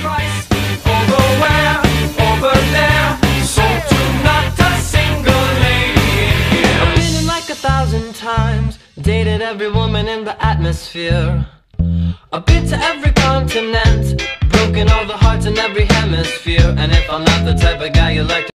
price. Over where? Over there. Sold to not a single lady in here. I've been in like 1,000 times, dated every woman in the atmosphere. I've been to every continent, broken all the hearts in every hemisphere. And if I'm not the type of guy you like to